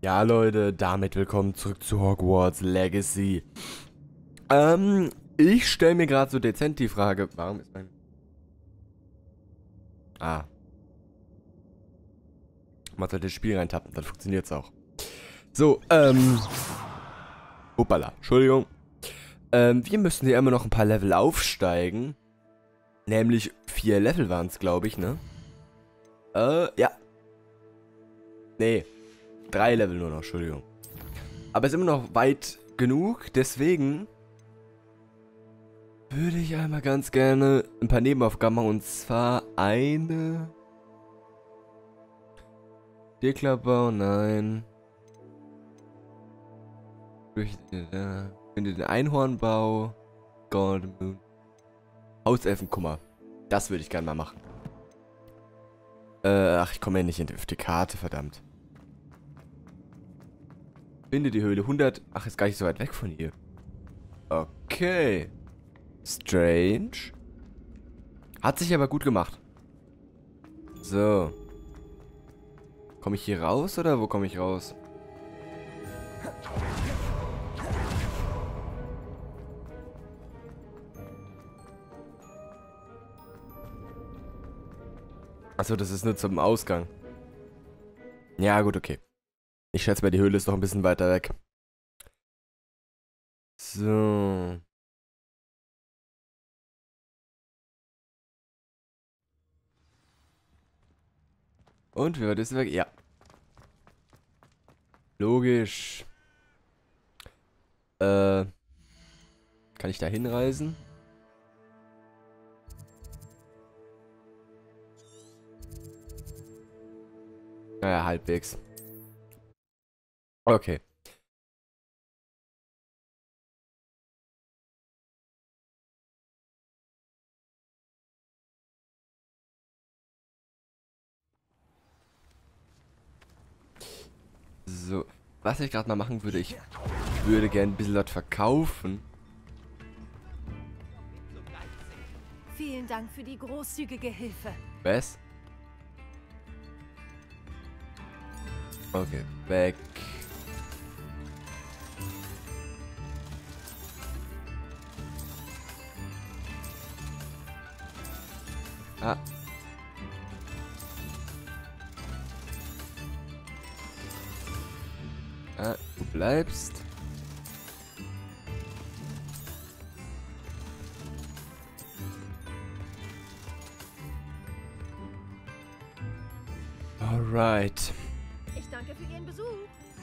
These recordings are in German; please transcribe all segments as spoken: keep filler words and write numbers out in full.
Ja, Leute, damit willkommen zurück zu Hogwarts Legacy. Ähm, ich stelle mir gerade so dezent die Frage, warum ist mein... Ah. Man sollte das Spiel reintappen, dann funktioniert's auch. So, ähm... Hoppala, Entschuldigung. Ähm, wir müssen hier immer noch ein paar Level aufsteigen. Nämlich vier Level waren es, glaube ich, ne? Äh, ja. Nee, drei Level nur noch, Entschuldigung. Aber ist immer noch weit genug, deswegen würde ich einmal ganz gerne ein paar Nebenaufgaben machen. Und zwar eine... Deklarbau, nein. Finde den Einhornbau. Golden Moon. Hauselfenkummer. Das würde ich gerne mal machen. Äh, ach, ich komme ja nicht in die Karte, verdammt. Finde die Höhle. hundert. Ach, ist gar nicht so weit weg von hier. Okay. Strange. Hat sich aber gut gemacht. So. Komme ich hier raus oder wo komme ich raus? Achso, das ist nur zum Ausgang. Ja, gut, okay. Ich schätze mal, die Höhle ist noch ein bisschen weiter weg. So. Und, wie weit ist es weg? Ja. Logisch. Äh. Kann ich da hinreisen? Naja, halbwegs. Okay. So. Was ich gerade mal machen würde, ich würde gerne ein bisschen dort verkaufen. Vielen Dank für die großzügige Hilfe. Was? Okay, weg. Ah. Ah, du bleibst. Alright. Ich danke für Ihren Besuch.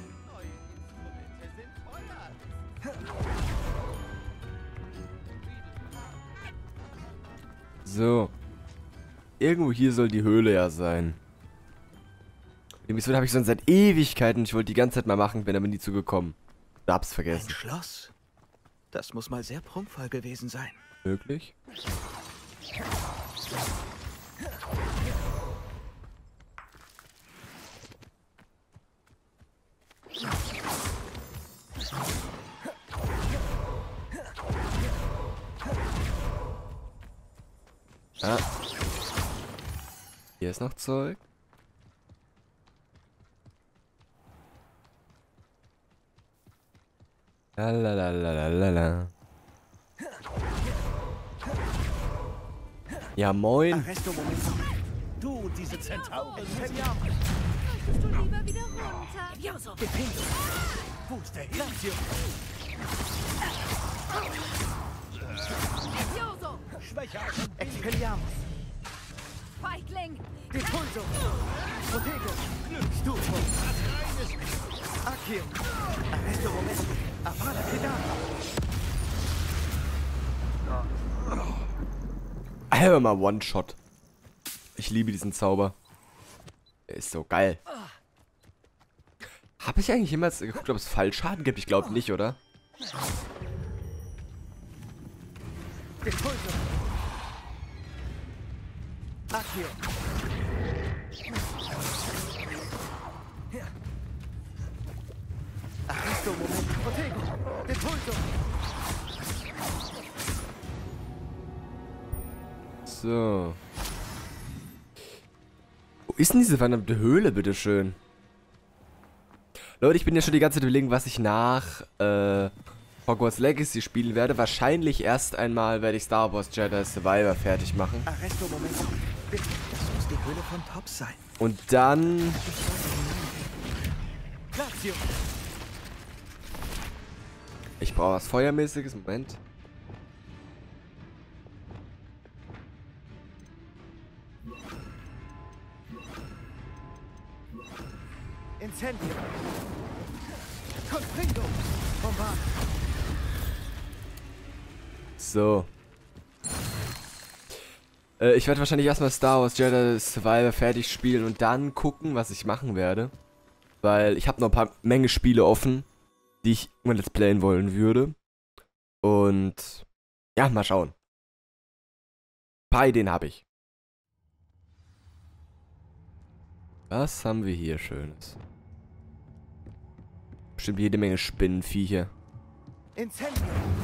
So. Irgendwo hier soll die Höhle ja sein. Die Mission habe ich schon seit Ewigkeiten. Ich wollte die ganze Zeit mal machen, bin aber nie zugekommen. Da hab's Ein vergessen. Schloss? Das muss mal sehr prunkvoll gewesen sein. Möglich? Ah. Hier ist noch Zeug. Lalalala. Ja, moin. Arresto, Moment. Du und diese Zentauren. Möchtest du lieber wieder runter? Levioso! Defendo. Wo ist der Glacio? Levioso! Schwächer. Expelliarmus. Feigling! Depulso. Protego. Stufo. Accio. Arresto, Moment. Avada Kedavra. Hör mal, One-Shot. Ich liebe diesen Zauber. Er ist so geil. Habe ich eigentlich jemals geguckt, ob es Fallschaden gibt? Ich glaube nicht, oder? Depulso. Accio. Arresto, Moment. Protego. Depulso. So. Wo ist denn diese verdammte Höhle, bitteschön? Leute, ich bin ja schon die ganze Zeit überlegen, was ich nach äh, Hogwarts Legacy spielen werde. Wahrscheinlich erst einmal werde ich Star Wars Jedi Survivor fertig machen. Arresto, Moment. Das muss die Höhle von Tops sein. Und dann... Lazio. Ich brauche was Feuermäßiges. Moment. Incendio. Confringo. Bombard. So. Äh, ich werde wahrscheinlich erstmal Star Wars Jedi Survivor fertig spielen und dann gucken, was ich machen werde. Weil ich habe noch ein paar Menge Spiele offen, die ich irgendwann let's playen wollen würde. Und ja, mal schauen. Ein paar Ideen habe ich. Was haben wir hier Schönes? Bestimmt jede Menge Spinnenviecher. Incendio.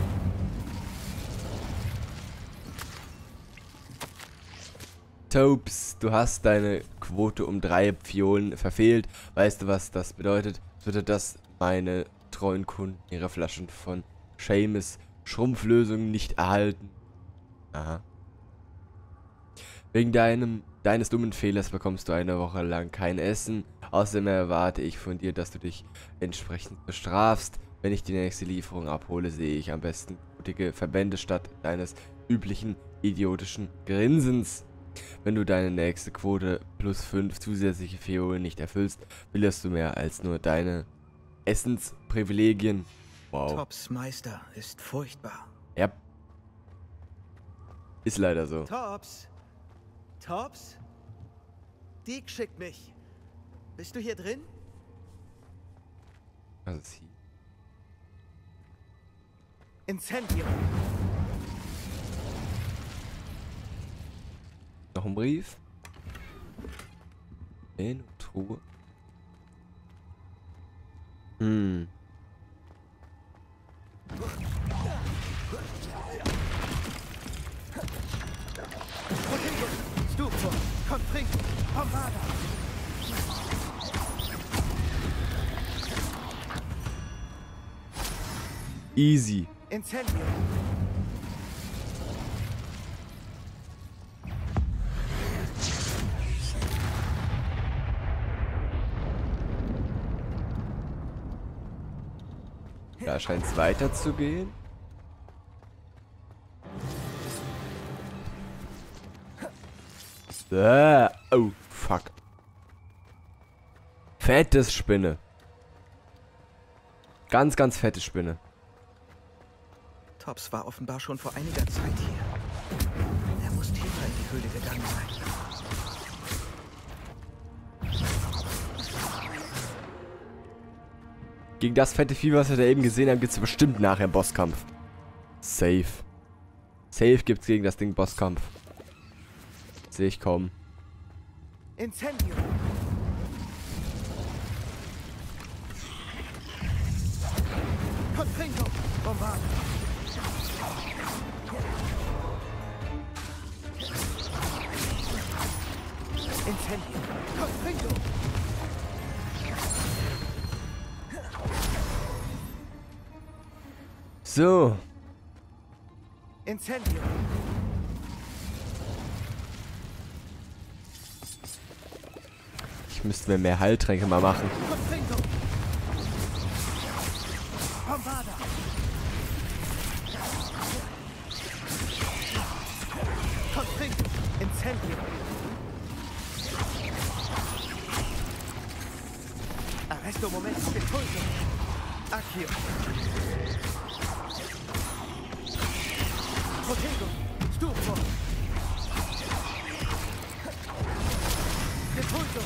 Topes, du hast deine Quote um drei Pfiolen verfehlt. Weißt du, was das bedeutet? Das bedeutet, dass meine treuen Kunden ihre Flaschen von Seamus Schrumpflösungen nicht erhalten. Aha. Wegen deinem, deines dummen Fehlers bekommst du eine Woche lang kein Essen. Außerdem erwarte ich von dir, dass du dich entsprechend bestrafst. Wenn ich die nächste Lieferung abhole, sehe ich am besten mutige Verbände statt deines üblichen idiotischen Grinsens. Wenn du deine nächste Quote plus fünf zusätzliche Fiolen nicht erfüllst, verlierst du mehr als nur deine Essensprivilegien. Wow. Tops Meister ist furchtbar. Ja. Ist leider so. Tops. Tops? Deke schickt mich. Bist du hier drin? Was ist hier? Incendio. Noch ein Brief. In Truhe. Hm. Stufo. Confringo. Bombarda. Easy. Incendio. Da scheint es weiterzugehen. Ah, oh, fuck. Fettes Spinne. Ganz, ganz fette Spinne. Tops war offenbar schon vor einiger Zeit hier. Er muss tiefer in die Höhle gegangen sein. Gegen das fette Vieh, was wir da eben gesehen haben, gibt es bestimmt nachher einen Bosskampf. Safe. Safe gibt es gegen das Ding Bosskampf. Sehe ich kommen. Incendio. Confringo. Bombard. Incendio. Confringo. So. Incendio. Ich müsste mir mehr Heiltränke mal machen. Confringo. Bombarda. Confringo. Incendio. Arresto Moment. Impulso. Accio. Protego. Stufo. Impulso.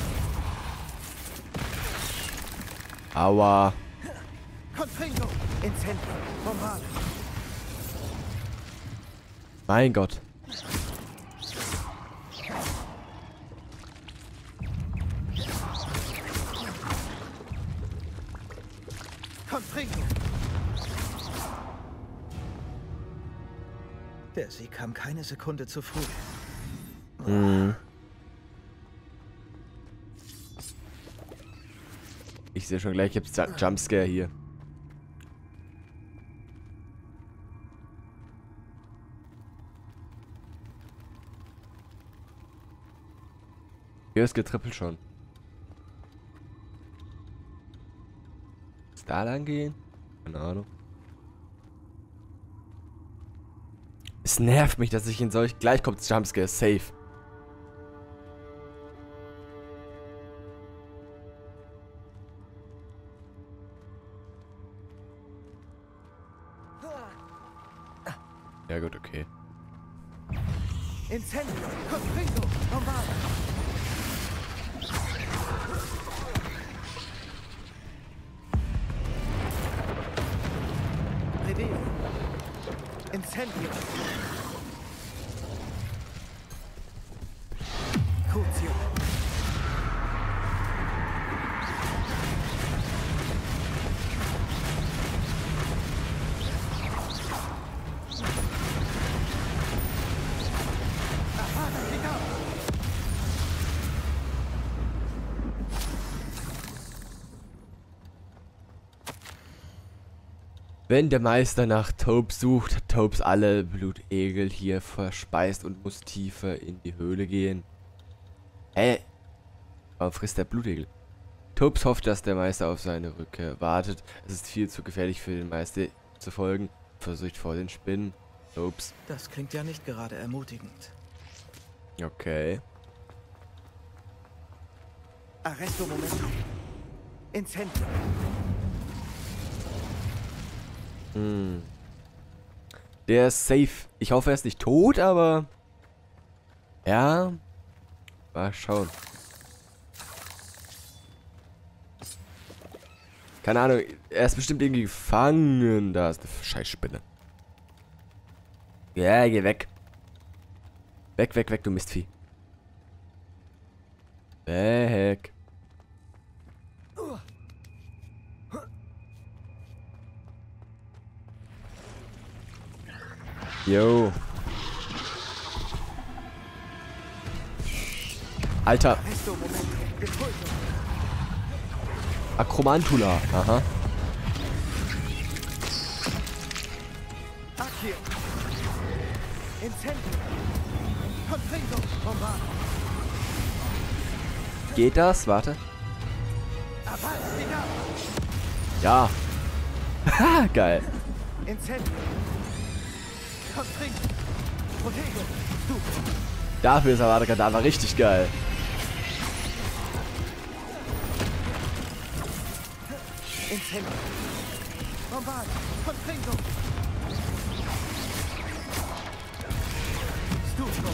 Aua. Confringo. Incendio. Bombarda. Mein Gott. Confringo. Der Sieg kam keine Sekunde zu früh. Hm. Ich sehe schon gleich, ich habe Jumpscare hier. Hier ist getrippelt schon. Ist da lang gehen? Keine Ahnung. Es nervt mich, dass ich in solch... Gleich kommt Jumpscare. Safe. Ja gut, okay. Incendio, Confringo, Bombard. Redeo. Incendio. Cutio. Wenn der Meister nach Taubes sucht, hat Taubes alle Blutegel hier verspeist und muss tiefer in die Höhle gehen. Hä? Warum frisst der Blutegel? Taubes hofft, dass der Meister auf seine Rückkehr wartet. Es ist viel zu gefährlich für den Meister zu folgen. Versucht vor den Spinnen. Taubes. Das klingt ja nicht gerade ermutigend. Okay. Arresto Momento. Incendio. Hm. Der ist safe. Ich hoffe, er ist nicht tot, aber... Ja. Mal schauen. Keine Ahnung. Er ist bestimmt irgendwie gefangen. Da ist eine Scheißspinne. Ja, geh weg. Weg, weg, weg, du Mistvieh. Weg. Yo. Alter. Akromantula. Aha. Geht das? Warte. Ja. Haha, geil. Dafür ist Avada Kedavra richtig geil. Incendio. Bombard. Confringo. Stufo.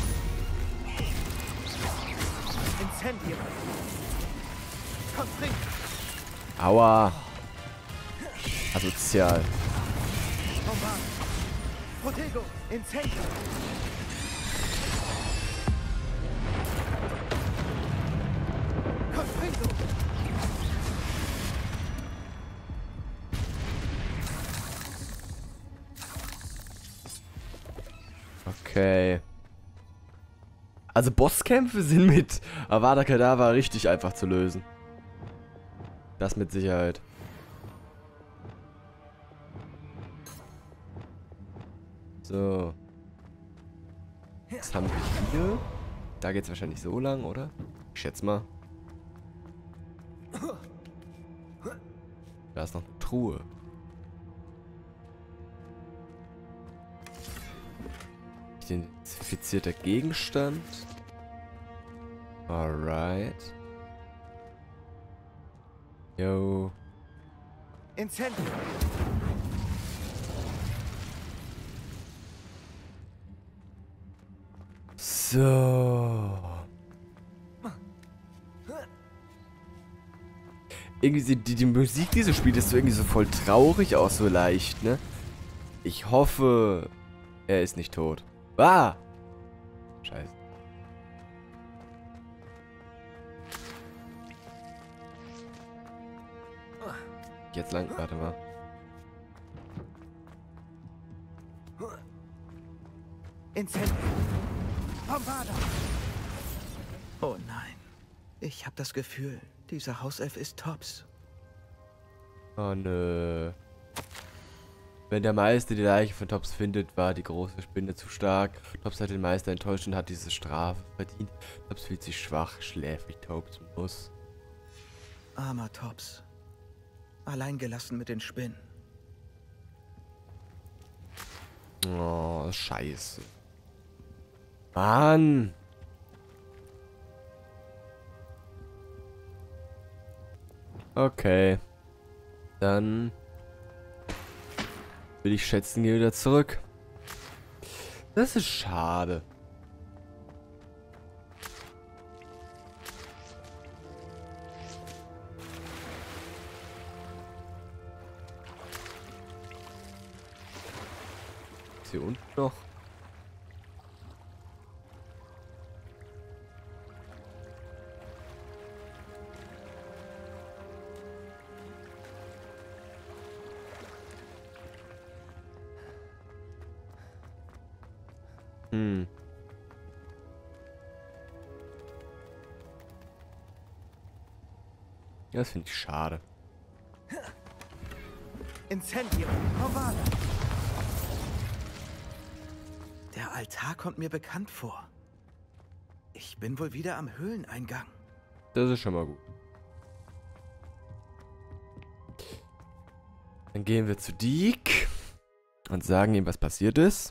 Incendio. Confringo. Aua. Asozial. Bombard. Protego. Incendio. Confringo. Okay. Also Bosskämpfe sind mit Avada Kedavra richtig einfach zu lösen. Das mit Sicherheit. So. Was haben wir hier? Da geht's wahrscheinlich so lang, oder? Ich schätze mal. Da ist noch eine Truhe. Identifizierter Gegenstand. Alright. Yo. Incendio. So. Irgendwie die, die Musik dieses Spiels ist so irgendwie so voll traurig auch so leicht, ne? Ich hoffe, er ist nicht tot. Ah! Scheiße. Jetzt lang, warte mal. Incendio. Bombarda. Oh nein. Ich habe das Gefühl, dieser Hauself ist Tops. Oh nö. Wenn der Meister die Leiche von Tops findet, war die große Spinne zu stark. Tops hat den Meister enttäuscht und hat diese Strafe verdient. Tops fühlt sich schwach, schläfrig, Tops muss. Armer Tops. Alleingelassen mit den Spinnen. Oh, scheiße. Mann! Okay. Dann will ich schätzen, gehe wieder zurück. Das ist schade. Ist hier unten noch? Hm. Ja, das finde ich schade. Incendio, Novada. Der Altar kommt mir bekannt vor. Ich bin wohl wieder am Höhleneingang. Das ist schon mal gut. Dann gehen wir zu Deke und sagen ihm, was passiert ist.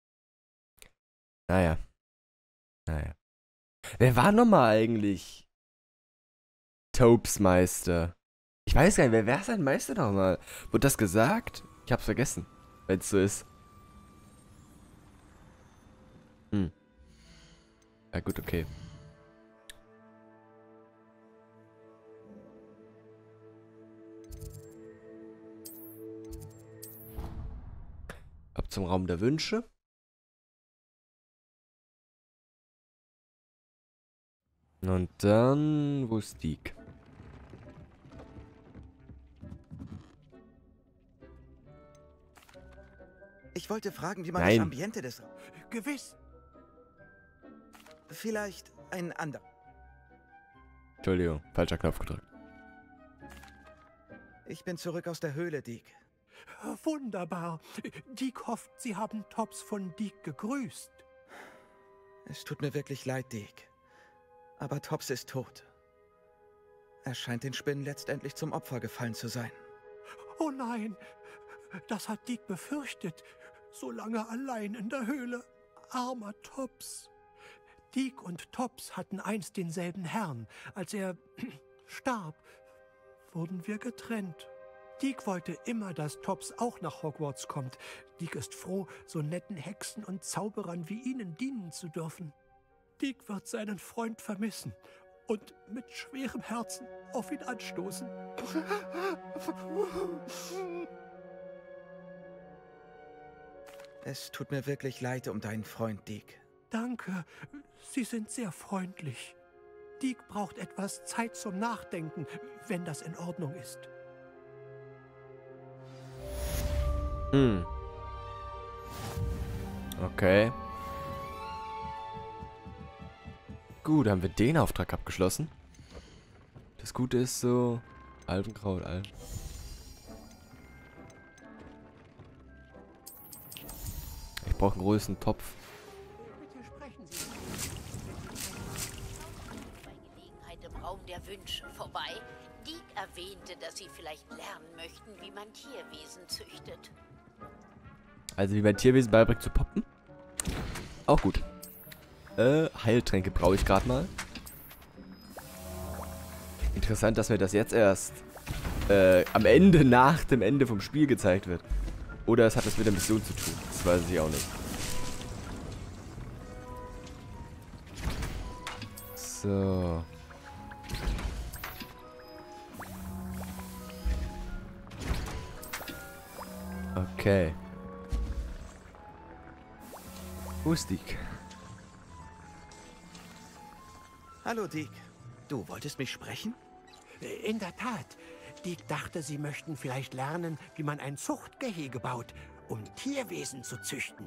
Naja. Naja. Wer war nochmal eigentlich Topes Meister? Ich weiß gar nicht, wer wäre sein Meister nochmal? Wurde das gesagt? Ich hab's vergessen, wenn es so ist. Hm. Ja gut, okay. Ab zum Raum der Wünsche. Und dann, wo ist Deke? Ich wollte fragen, wie man Nein. das Ambiente des... Gewiss. Vielleicht ein anderer. Entschuldigung, falscher Knopf gedrückt. Ich bin zurück aus der Höhle, Deke. Wunderbar. Deke hofft, Sie haben Tops von Deke gegrüßt. Es tut mir wirklich leid, Deke. Aber Tops ist tot. Er scheint den Spinnen letztendlich zum Opfer gefallen zu sein. Oh nein, das hat Deke befürchtet. So lange allein in der Höhle. Armer Tops. Deke und Tops hatten einst denselben Herrn. Als er starb, wurden wir getrennt. Deke wollte immer, dass Tops auch nach Hogwarts kommt. Deke ist froh, so netten Hexen und Zauberern wie Ihnen dienen zu dürfen. Deke wird seinen Freund vermissen und mit schwerem Herzen auf ihn anstoßen. Es tut mir wirklich leid um deinen Freund, Deke. Danke, Sie sind sehr freundlich. Deke braucht etwas Zeit zum Nachdenken, wenn das in Ordnung ist. Hm. Okay. Gut, haben wir den Auftrag abgeschlossen. Das Gute ist so... Alpenkraut, Alpen. Ich brauche einen größeren Topf. Bitte sprechen Sie. Bei Gelegenheit im Raum der Wünsche vorbei. Deke erwähnte, dass Sie vielleicht lernen möchten, wie man Tierwesen züchtet. Also wie mein Tierwesen beibringt zu poppen. Auch gut. Äh, Heiltränke brauche ich gerade mal. Interessant, dass mir das jetzt erst äh, am Ende, nach dem Ende vom Spiel gezeigt wird. Oder es hat das mit der Mission zu tun. Das weiß ich auch nicht. So. Okay. Wo ist Deke? Hallo, Deke. Du wolltest mich sprechen? In der Tat. Deke dachte, Sie möchten vielleicht lernen, wie man ein Zuchtgehege baut, um Tierwesen zu züchten.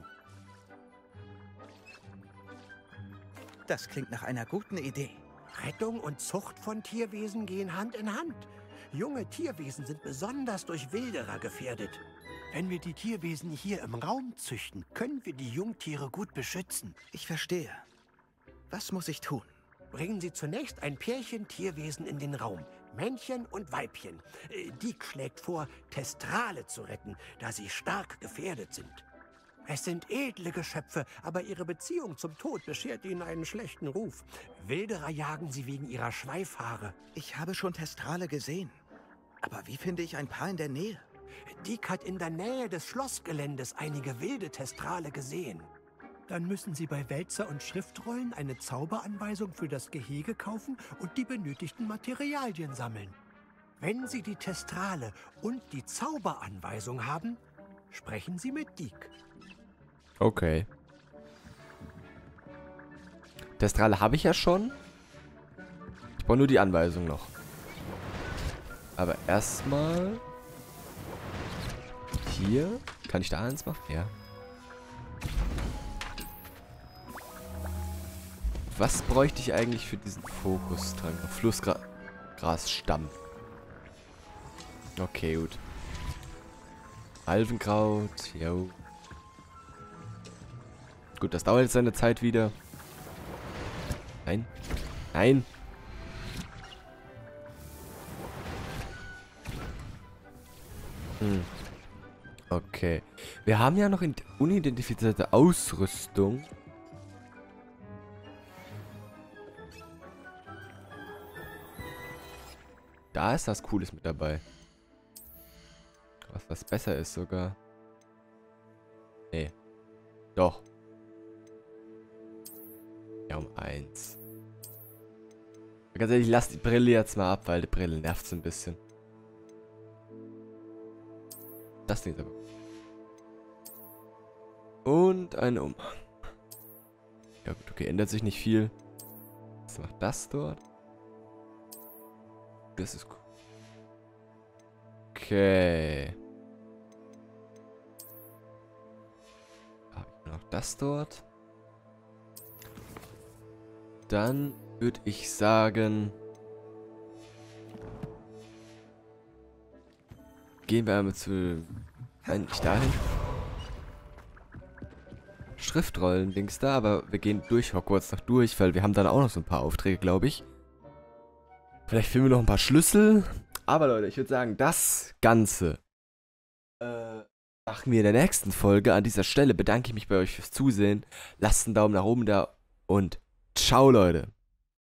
Das klingt nach einer guten Idee. Rettung und Zucht von Tierwesen gehen Hand in Hand. Junge Tierwesen sind besonders durch Wilderer gefährdet. Wenn wir die Tierwesen hier im Raum züchten, können wir die Jungtiere gut beschützen. Ich verstehe. Was muss ich tun? Bringen Sie zunächst ein Pärchen Tierwesen in den Raum. Männchen und Weibchen. Äh, Deke schlägt vor, Testrale zu retten, da sie stark gefährdet sind. Es sind edle Geschöpfe, aber ihre Beziehung zum Tod beschert ihnen einen schlechten Ruf. Wilderer jagen sie wegen ihrer Schweifhaare. Ich habe schon Testrale gesehen. Aber wie finde ich ein Paar in der Nähe? Deke hat in der Nähe des Schlossgeländes einige wilde Testrale gesehen. Dann müssen Sie bei Wälzer und Schriftrollen eine Zauberanweisung für das Gehege kaufen und die benötigten Materialien sammeln. Wenn Sie die Testrale und die Zauberanweisung haben, sprechen Sie mit Deke. Okay. Testrale habe ich ja schon. Ich brauche nur die Anweisung noch. Aber erstmal... Hier. Kann ich da eins machen? Ja. Was bräuchte ich eigentlich für diesen Fokustrank? Flussgrasstamm. Okay, gut. Alvenkraut. Jo. Gut, das dauert jetzt seine Zeit wieder. Nein. Nein. Hm. Okay. Wir haben ja noch unidentifizierte Ausrüstung. Da ist was Cooles mit dabei. Was, was besser ist sogar. Nee. Doch. Ja, um eins. Ganz ehrlich, ich lasse die Brille jetzt mal ab, weil die Brille nervt so ein bisschen. Das Ding ist aber. Und ein Umhang. Ja gut, okay, ändert sich nicht viel. Was macht das dort? Das ist cool. Okay. Habe ich noch das dort? Dann würde ich sagen, gehen wir einmal zu... Nein, nicht dahin. Schriftrollen, Dings da, aber wir gehen durch Hogwarts noch durch, weil wir haben dann auch noch so ein paar Aufträge, glaube ich. Vielleicht finden wir noch ein paar Schlüssel. Aber Leute, ich würde sagen, das Ganze äh, machen wir in der nächsten Folge. An dieser Stelle bedanke ich mich bei euch fürs Zusehen. Lasst einen Daumen nach oben da und ciao, Leute.